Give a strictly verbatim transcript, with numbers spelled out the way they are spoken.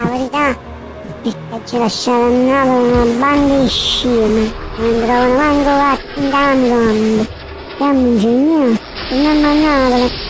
la verità è che ci lasciate a Napoli una banda di sceme, non trovano manco fatti in cambio. Che amici miei, torniamo a Napoli.